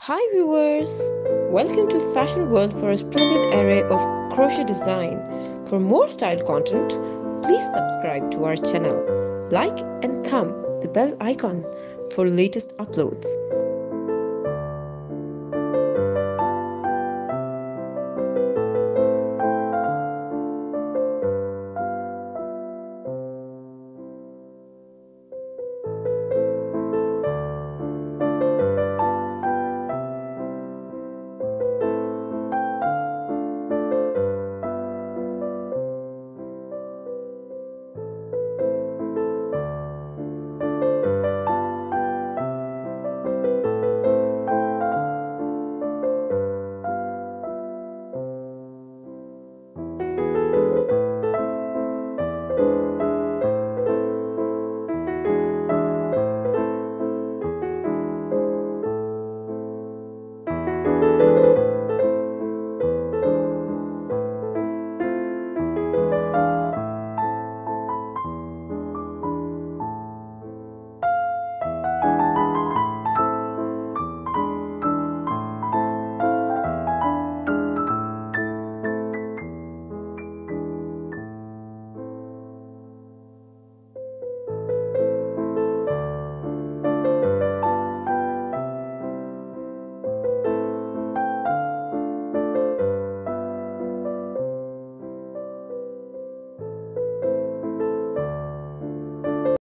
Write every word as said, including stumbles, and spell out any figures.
Hi viewers! Welcome to Fashion World for a splendid array of crochet design. For more style content, please subscribe to our channel. Like and thumb the bell icon for latest uploads.